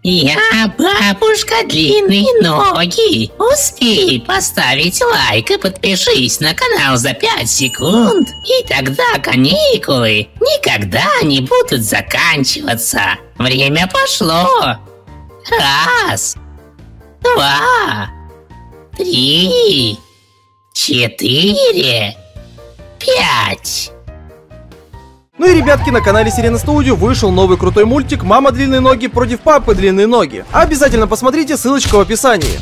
Я бабушка длинные ноги. Успей поставить лайк и подпишись на канал за 5 секунд. И тогда каникулы никогда не будут заканчиваться. Время пошло. 1, 2, 3, 4, 5. Ну и, ребятки, на канале Сирена Студио вышел новый крутой мультик «Мама длинные ноги против папы длинные ноги». Обязательно посмотрите, ссылочка в описании.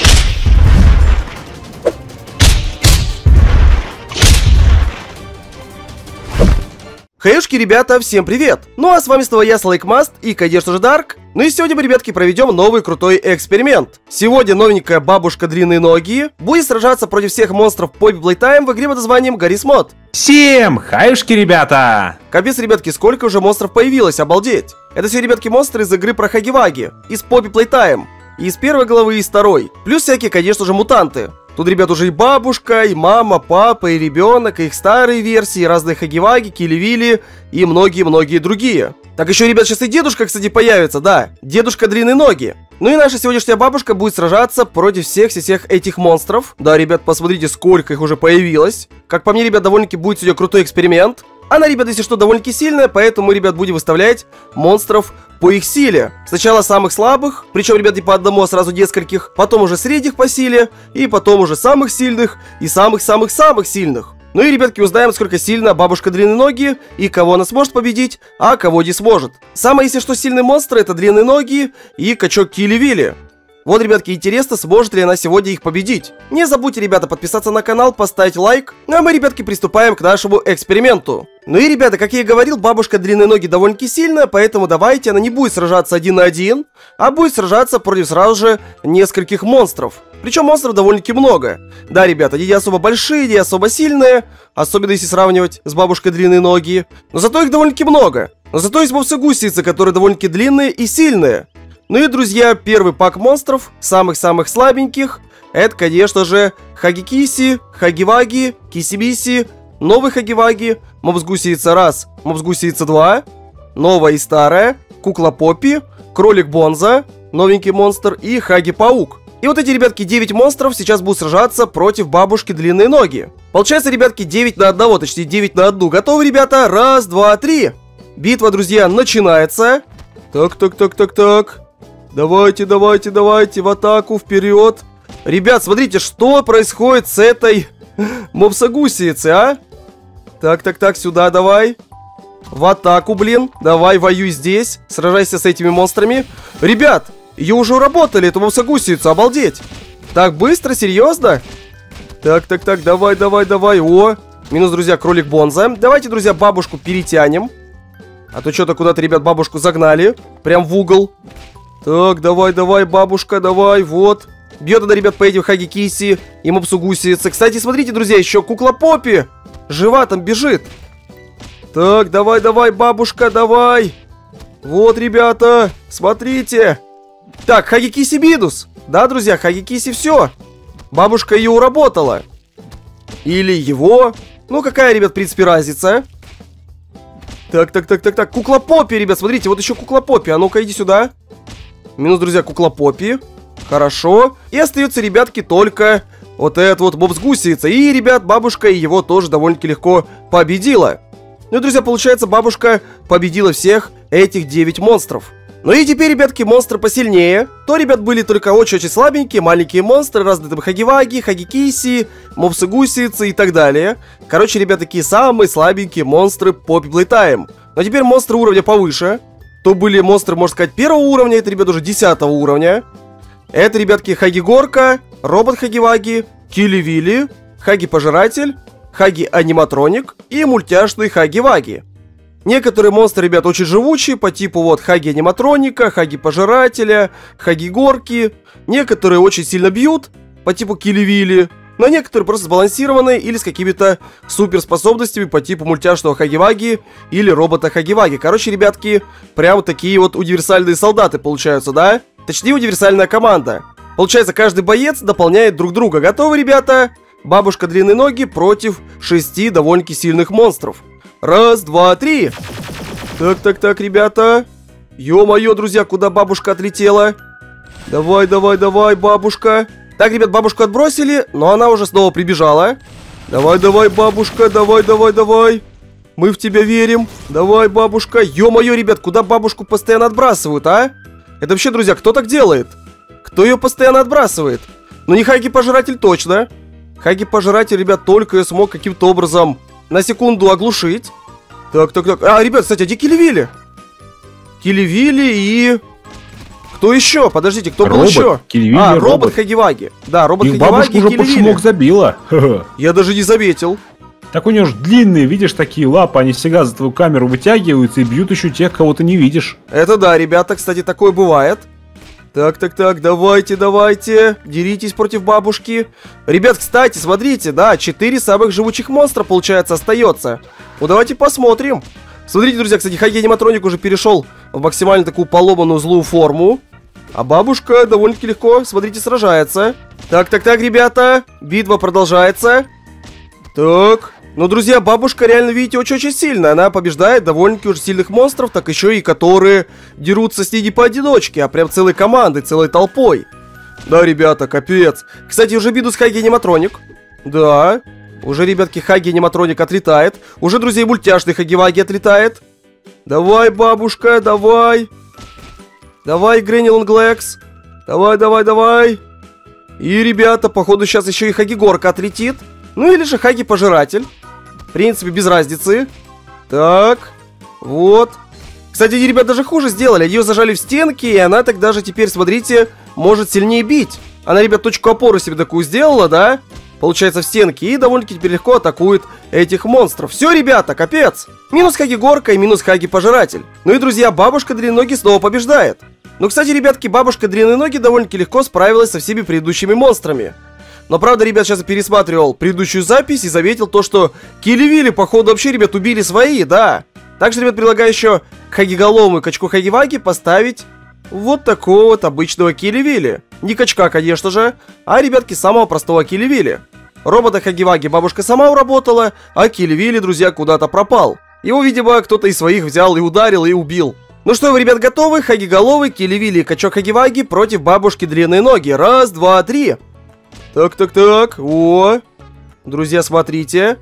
Хэюшки, ребята, всем привет! Ну а с вами снова я, Слайкмаст, и, конечно же, Дарк. Ну и сегодня мы, ребятки, проведем новый крутой эксперимент. Сегодня новенькая бабушка длинные ноги будет сражаться против всех монстров Poppy Playtime в игре под названием Garry's Mod. Всем хаюшки, ребята! Капец, ребятки, сколько уже монстров появилось, обалдеть! Это все, ребятки, монстры из игры про Хаги-Ваги, из Poppy Playtime, и из первой главы, и из второй. Плюс всякие, конечно же, мутанты. Тут, ребят, уже и бабушка, и мама, папа, и ребенок, и их старые версии, и разные Хаги-Ваги, Килли-Вилли и многие-многие другие. Так еще, ребят, сейчас и дедушка, кстати, появится, да, дедушка длинные ноги. Ну и наша сегодняшняя бабушка будет сражаться против всех этих монстров. Да, ребят, посмотрите, сколько их уже появилось. Как по мне, ребят, довольно-таки будет сегодня крутой эксперимент. Она, ребят, если что, довольно-таки сильная, поэтому мы, ребят, будем выставлять монстров по их силе. Сначала самых слабых, причем, ребят, не по одному, а сразу нескольких. Потом уже средних по силе, и потом уже самых сильных, и самых-самых-самых сильных. Ну и, ребятки, узнаем, сколько сильна бабушка длинные ноги, и кого она сможет победить, а кого не сможет. Самые, если что, сильные монстры — это длинные ноги и качок Килли-Вилли. Вот, ребятки, интересно, сможет ли она сегодня их победить. Не забудьте, ребята, подписаться на канал, поставить лайк. Ну а мы, ребятки, приступаем к нашему эксперименту. Ну и, ребята, как я и говорил, бабушка длинные ноги довольно-таки сильная, поэтому давайте она не будет сражаться 1 на 1, а будет сражаться против сразу же нескольких монстров. Причем монстров довольно-таки много. Да, ребята, они не особо большие, не особо сильные, особенно если сравнивать с бабушкой длинные ноги. Но зато их довольно-таки много. Но зато есть мопсы-гусеницы, которые довольно-таки длинные и сильные. Ну и, друзья, первый пак монстров, самых-самых слабеньких, это, конечно же, Хаги-Киси, Хаги-Ваги, Киси-Биси, новый Хаги-Ваги, мопс-гусеница 1, мопс-гусеница 2, новая и старая, кукла Поппи, кролик Бонза, новенький монстр и Хаги-Паук. И вот эти, ребятки, 9 монстров сейчас будут сражаться против бабушки длинные ноги. Получается, ребятки, 9 на 1, точнее 9 на 1. Готовы, ребята? 1, 2, 3. Битва, друзья, начинается. Так. Давайте, в атаку, вперед. Ребят, смотрите, что происходит с этой мопса-гусеницей, а? Так, сюда давай. В атаку, блин. Давай, воюй здесь. Сражайся с этими монстрами. Ребят, ее уже уработали, эту мопса-гусеницу, обалдеть. Так, быстро, серьезно? Так, давай. О, минус, друзья, кролик Бонза. Давайте, друзья, бабушку перетянем. А то что-то куда-то, ребят, бабушку загнали. Прям в угол. Так, давай, бабушка, давай, вот. Бьет она, ребят, по этим Хаги-Киси и мопсу-гусенице. Кстати, смотрите, друзья, еще кукла Поппи. Жива там, бежит. Так, давай, бабушка, давай. Вот, ребята, смотрите. Так, Хаги-Киси минус. Да, друзья, Хаги-Киси все. Бабушка ее уработала. Или его. Ну, какая, ребят, в принципе, разница. Так, кукла Поппи, ребят, смотрите, вот еще кукла Поппи. А ну-ка, иди сюда. Минус, друзья, кукла Поппи. Хорошо. И остается, ребятки, только вот этот вот мопс-гусеница. И, ребят, бабушка его тоже довольно-таки легко победила. Ну и, друзья, получается, бабушка победила всех этих 9 монстров. Ну и теперь, ребятки, монстры посильнее. То, ребят, были только очень-очень слабенькие, маленькие монстры, разные там Хаги-Ваги, Хаги-Киси, мопсы-гусеницы и так далее. Короче, ребят, такие самые слабенькие монстры Poppy Playtime. Но теперь монстры уровня повыше. То были монстры, можно сказать, 1 уровня, это, ребят, уже 10 уровня. Это, ребятки, Хаги-Горка, робот Хаги-Ваги, Килли-Вилли, Хаги-Пожиратель, Хаги-Аниматроник и мультяшный Хаги-Ваги. Некоторые монстры, ребят, очень живучие, по типу вот Хаги-Аниматроника, Хаги-Пожирателя, Хаги-Горки. Некоторые очень сильно бьют, по типу Килли-Вилли. Но некоторые просто сбалансированные или с какими-то суперспособностями по типу мультяшного Хаги-Ваги или робота Хаги-Ваги. Короче, ребятки, прям такие вот универсальные солдаты получаются, да? Точнее, универсальная команда. Получается, каждый боец дополняет друг друга. Готовы, ребята? Бабушка длинные ноги против 6 довольно-таки сильных монстров. 1, 2, 3. Так, ребята. Ё-моё, друзья, куда бабушка отлетела? Давай, давай, давай, бабушка. Так, ребят, бабушку отбросили, но она уже снова прибежала. Давай, давай, бабушка, давай, давай, давай. Мы в тебя верим. Давай, бабушка. Ё-моё, ребят, куда бабушку постоянно отбрасывают, а? Это вообще, друзья, кто так делает? Кто ее постоянно отбрасывает? Ну не Хаги-пожиратель точно. Хаги-пожиратель, ребят, только ее смог каким-то образом на секунду оглушить. Так, так, так. А, ребят, кстати, а где Килли-Вилли? Килли-Вилли и... Кто еще? Подождите, кто был еще? Килли-Вилли, робот Хаги-Ваги. Да, робот Их Хаги-Ваги бабушка и уже под Килли-Вилли. шумок забила. Я даже не заметил. Так у нее же длинные, видишь, такие лапы, они всегда за твою камеру вытягиваются и бьют еще тех, кого ты не видишь. Это да, ребята, кстати, такое бывает. Так, так, так, давайте, давайте. Деритесь против бабушки. Ребят, кстати, смотрите, да, 4 самых живучих монстра, получается, остается. Ну, давайте посмотрим. Смотрите, друзья, кстати, Хаги-аниматроник уже перешел в максимально такую поломанную злую форму. А бабушка довольно-таки легко, смотрите, сражается. Так, так, так, ребята, битва продолжается. Так, ну, друзья, бабушка реально, видите, очень-очень сильная. Она побеждает довольно-таки уже сильных монстров, так еще и которые дерутся с ней не поодиночке, а прям целой командой, целой толпой. Да, ребята, капец. Кстати, уже беду с Хаги-аниматроник. Да, уже, ребятки, Хаги-аниматроник отлетает. Уже, друзья, и мультяшный Хаги-Ваги отлетает. Давай, бабушка, давай. Давай, Грэнни Лонглекс. Давай, давай, давай. И, ребята, походу, сейчас еще и Хаги-Горка отлетит. Ну или же Хаги-пожиратель. В принципе, без разницы. Так, вот. Кстати, они, ребят, даже хуже сделали. Ее зажали в стенки, и она так даже теперь, смотрите, может сильнее бить. Она, ребят, точку опоры себе такую сделала, да? Получается, в стенке. И довольно-таки теперь легко атакует этих монстров. Все, ребята, капец. Минус Хаги-Горка и минус Хаги-пожиратель. Ну и, друзья, бабушка Длинноги снова побеждает. Ну, кстати, ребятки, бабушка Длинноги довольно-таки легко справилась со всеми предыдущими монстрами. Но, правда, ребят, сейчас я пересматривал предыдущую запись и заметил то, что Килли-Вилли, походу, вообще, ребят, убили свои, да. Также, ребят, предлагаю еще к Хаги-Головому и качку Хаги-Ваги поставить вот такого вот обычного Килли-Вилли. Не качка, конечно же, а, ребятки, самого простого Килли-Вилли. Робота Хаги-Ваги бабушка сама уработала, а Килли-Вилли, друзья, куда-то пропал. Его, видимо, кто-то из своих взял и ударил, и убил. Ну что, вы, ребят, готовы? Хаги-Головый, Килли-Вилли и качок Хаги-Ваги против бабушки Длинные Ноги. Раз, два, три. Так, так, так, о, друзья, смотрите.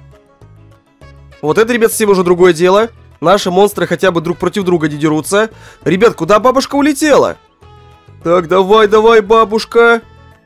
Вот это, ребят, совсем уже другое дело. Наши монстры хотя бы друг против друга не дерутся. Ребят, куда бабушка улетела? Так, давай, давай, бабушка.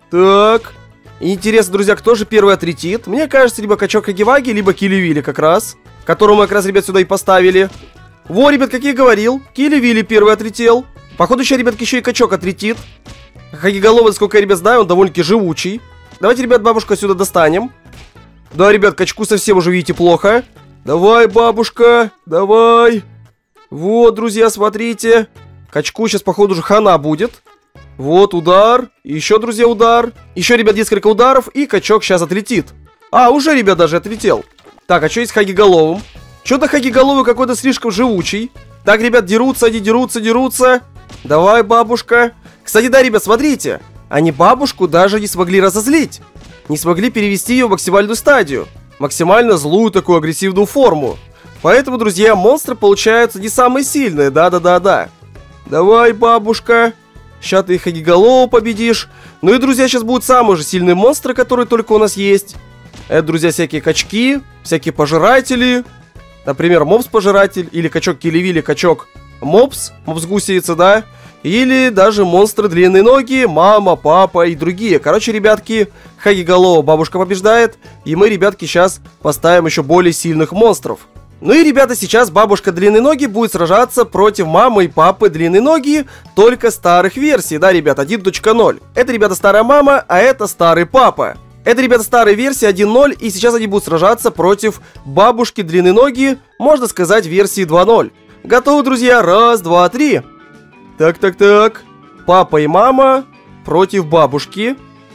Так, интересно, друзья, кто же первый отлетит? Мне кажется, либо качок Хаги-Ваги, либо Килли-Вилли как раз, которого мы как раз, ребят, сюда и поставили. Во, ребят, как я и говорил, Килли-Вилли первый отлетел. Походу, еще, ребятки, еще и качок отлетит. Хаги-Головый, сколько я, ребят, знаю, он довольно-таки живучий. Давайте, ребят, бабушку отсюда достанем. Да, ребят, качку совсем уже, видите, плохо. Давай, бабушка, давай. Вот, друзья, смотрите. Качку сейчас, походу, уже хана будет. Вот, удар. Еще, друзья, удар. Еще, ребят, несколько ударов, и качок сейчас отлетит. А, уже, ребят, даже отлетел. Так, а что есть с Хаги-Головым? Что-то Хаги-Головый какой-то слишком живучий. Так, ребят, дерутся, они дерутся, дерутся. Давай, бабушка. Кстати, да, ребят, смотрите. Они бабушку даже не смогли разозлить. Не смогли перевести ее в максимальную стадию. Максимально злую такую агрессивную форму. Поэтому, друзья, монстры получаются не самые сильные. Да-да-да-да. Давай, бабушка. Сейчас ты Хаги-Голову победишь. Ну и, друзья, сейчас будут самые же сильные монстры, которые только у нас есть. Это, друзья, всякие качки, всякие пожиратели. Например, мопс-пожиратель. Или качок Килли-Вилли, качок мопс. Мопс-гусеница, да. Или даже монстры Длинные Ноги, мама, папа и другие. Короче, ребятки, Хаги-Голова бабушка побеждает. И мы, ребятки, сейчас поставим еще более сильных монстров. Ну и, ребята, сейчас бабушка Длинные Ноги будет сражаться против мамы и папы Длинные Ноги, только старых версий, да, ребят, 1.0. Это, ребята, старая мама, а это старый папа. Это, ребята, старая версия 1.0, и сейчас они будут сражаться против бабушки Длинные Ноги, можно сказать, версии 2.0. Готовы, друзья? Раз, два, три. Так, так, так. Папа и мама против бабушки.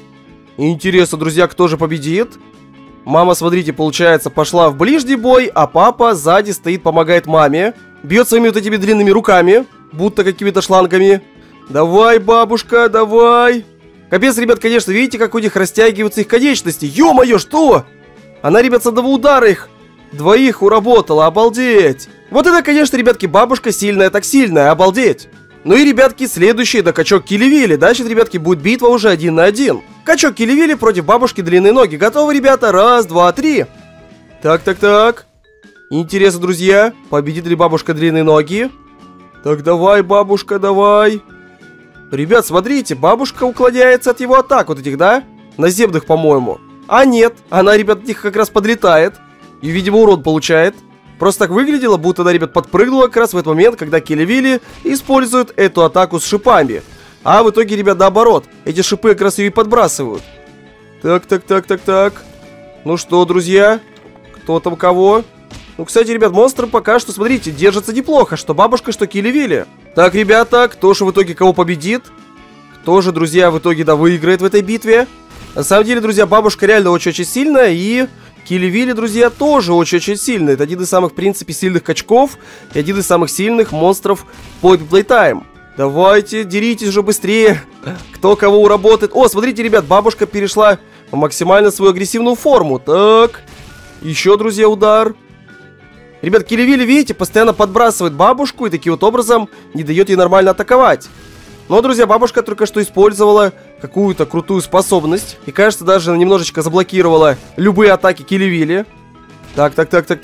Интересно, друзья, кто же победит? Мама, смотрите, получается, пошла в ближний бой, а папа сзади стоит, помогает маме. Бьет своими вот этими длинными руками, будто какими-то шлангами. Давай, бабушка, давай. Капец, ребят, конечно, видите, как у них растягиваются их конечности. Ё-моё, что? Она, ребят, с одного удара их Двоих уработала, обалдеть. Вот это, конечно, ребятки, бабушка сильная так сильная, обалдеть. Ну и, ребятки, следующий, это качок Килли-Вилли. Дальше, ребятки, будет битва уже 1 на 1. Качок Килли-Вилли против бабушки длинные ноги. Готовы, ребята? Раз, два, три. Так. Интересно, друзья, победит ли бабушка длинные ноги? Так, давай, бабушка, давай. Ребят, смотрите, бабушка уклоняется от его атак вот этих, да? Наземных, по-моему. А нет, она, ребят, от них как раз подлетает. И, видимо, урон получает. Просто так выглядело, будто она, ребят, подпрыгнула как раз в этот момент, когда Килли-Вилли использует эту атаку с шипами. А в итоге, ребят, наоборот. Эти шипы как раз ее и подбрасывают. Так. Ну что, друзья? Кто там кого? Ну, кстати, ребят, монстры пока что, смотрите, держатся неплохо. Что бабушка, что Килли-Вилли. Так, ребята, кто же в итоге кого победит? Кто же, друзья, в итоге, да, выиграет в этой битве? На самом деле, друзья, бабушка реально очень-очень сильная. И Килли-Вилли, друзья, тоже очень-очень сильный. Это один из самых, в принципе, сильных качков. И один из самых сильных монстров Poppy Playtime. Давайте, деритесь же быстрее. Кто кого уработает. О, смотрите, ребят, бабушка перешла в максимально свою агрессивную форму. Так. Еще, друзья, удар. Ребят, Килли-Вилли, видите, постоянно подбрасывает бабушку и таким вот образом не дает ей нормально атаковать. Но, друзья, бабушка только что использовала какую-то крутую способность. И, кажется, даже немножечко заблокировала любые атаки Килли-Вилли. Так.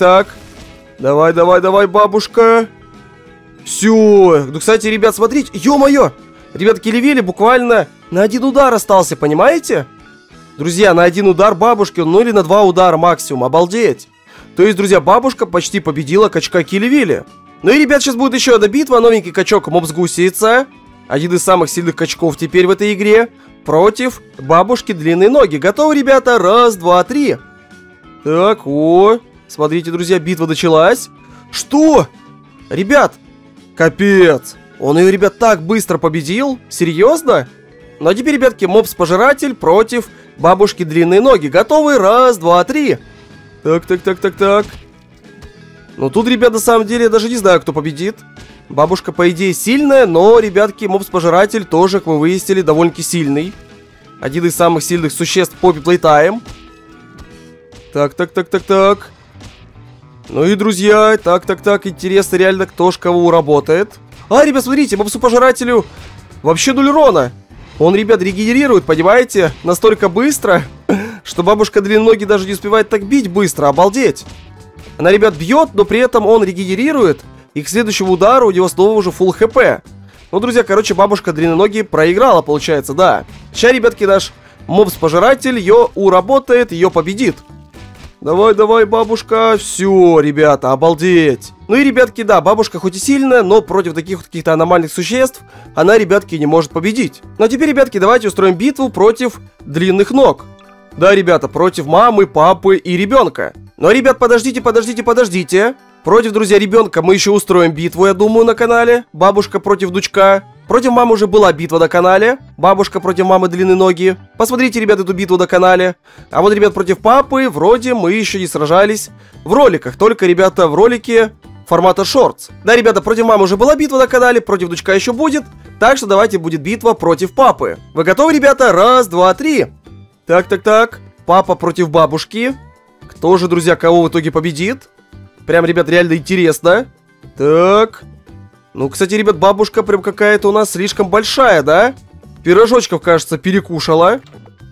Давай, бабушка. Все. Ну, кстати, ребят, смотрите. Ё-моё. Ребят, Килли-Вилли буквально на 1 удар остался, понимаете? Друзья, на 1 удар бабушки, ну или на 2 удара максимум. Обалдеть. То есть, друзья, бабушка почти победила качка Килли-Вилли. Ну и, ребят, сейчас будет еще одна битва. Новенький качок Мопс-Гусеница. Один из самых сильных качков теперь в этой игре. Против бабушки длинные ноги. Готовы, ребята? Раз, два, три. Так, смотрите, друзья, битва началась. Что? Ребят, капец. Он ее, ребят, так быстро победил. Серьезно? Ну а теперь, ребятки, Мопс-Пожиратель против бабушки длинные ноги. Готовы? Раз, два, три. Так. Ну тут, ребят, на самом деле я даже не знаю, кто победит. Бабушка, по идее, сильная, но, ребятки, Мопс-Пожиратель тоже, как мы выяснили, довольно-таки сильный. Один из самых сильных существ Poppy Playtime. Так. Ну и, друзья, так, интересно реально, кто ж кого уработает. А, ребят, смотрите, Мопсу-Пожирателю вообще 0 урона. Он, ребят, регенерирует, понимаете, настолько быстро, что бабушка длинноногий даже не успевает так бить быстро, обалдеть. Она, ребят, бьет, но при этом он регенерирует. И к следующему удару у него снова уже full хп. Ну, друзья, короче, бабушка длинноногий проиграла, получается, да. Сейчас, ребятки, наш Мопс-Пожиратель ее уработает, ее победит. Давай, бабушка. Все, ребята, обалдеть. Ну и, ребятки, да, бабушка хоть и сильная, но против таких вот каких-то аномальных существ она, ребятки, не может победить. Ну а теперь, ребятки, давайте устроим битву против длинных ног. Да, ребята, против мамы, папы и ребенка. Но, ребят, подождите. Против, друзья, ребенка мы еще устроим битву, я думаю, на канале. Бабушка против дочка. Против мамы уже была битва на канале. Бабушка против мамы длинные ноги. Посмотрите, ребят, эту битву на канале. А вот, ребят, против папы вроде мы еще не сражались в роликах. Только, ребята, в ролике формата шортс. Да, ребята, против мамы уже была битва на канале. Против дочка еще будет. Так что давайте будет битва против папы. Вы готовы, ребята? Раз, два, три. Так. Папа против бабушки. Кто же, друзья, кого в итоге победит? Прям, ребят, реально интересно. Так. Ну, кстати, ребят, бабушка прям какая-то у нас слишком большая, да? Пирожочков, кажется, перекушала.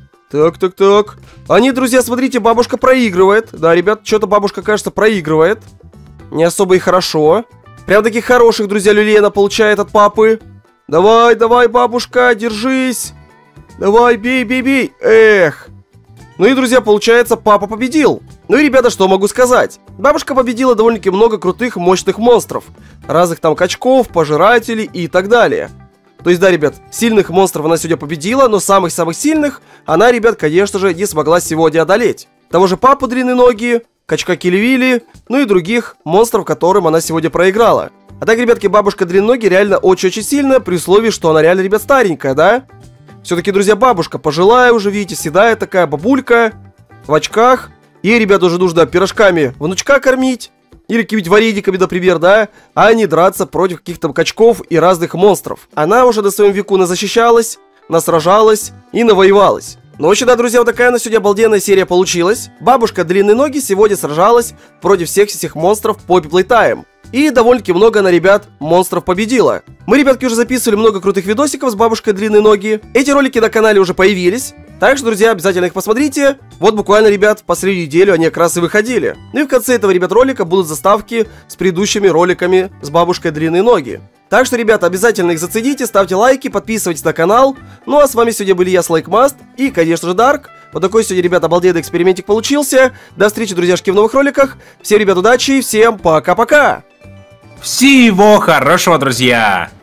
Так. А нет, друзья, смотрите, бабушка проигрывает. Да, ребят, что-то бабушка, кажется, проигрывает. Не особо и хорошо. Прям таких хороших, друзья, люлей она получает от папы. Давай, бабушка, держись. Давай, бей. Эх. Ну и, друзья, получается, папа победил. Ну и, ребята, что могу сказать? Бабушка победила довольно-таки много крутых, мощных монстров. Разных там качков, пожирателей и так далее. То есть, да, ребят, сильных монстров она сегодня победила, но самых-самых сильных она, ребят, конечно же, не смогла сегодня одолеть. Того же папу длинные ноги, качка Килли-Вилли, ну и других монстров, которым она сегодня проиграла. А так, ребятки, бабушка длинные ноги реально очень-очень сильная, при условии, что она реально, ребят, старенькая, да? Все-таки, друзья, бабушка пожилая уже, видите, седая такая бабулька в очках. Ей, ребят, уже нужно пирожками внучка кормить. Или какими-нибудь варениками, например, да? А не драться против каких-то качков и разных монстров. Она уже на своем веку насзащищалась, насражалась и навоевалась. Ну, в общем, да, друзья, вот такая на сегодня обалденная серия получилась. Бабушка Длинные Ноги сегодня сражалась против всех монстров Poppy Playtime. И довольно-таки много она, ребят, монстров победила. Мы, ребятки, уже записывали много крутых видосиков с бабушкой Длинные Ноги. Эти ролики на канале уже появились. Так что, друзья, обязательно их посмотрите. Вот буквально, ребят, последнюю неделю они как раз и выходили. Ну и в конце этого, ребят, ролика будут заставки с предыдущими роликами с бабушкой Длинные Ноги. Так что, ребята, обязательно их зацените, ставьте лайки, подписывайтесь на канал. Ну а с вами сегодня были я, Слайкмаст, и, конечно же, Дарк. Вот такой сегодня, ребята, обалденный экспериментик получился. До встречи, друзьяшки, в новых роликах. Всем, ребят, удачи, всем пока-пока! Всего хорошего, друзья!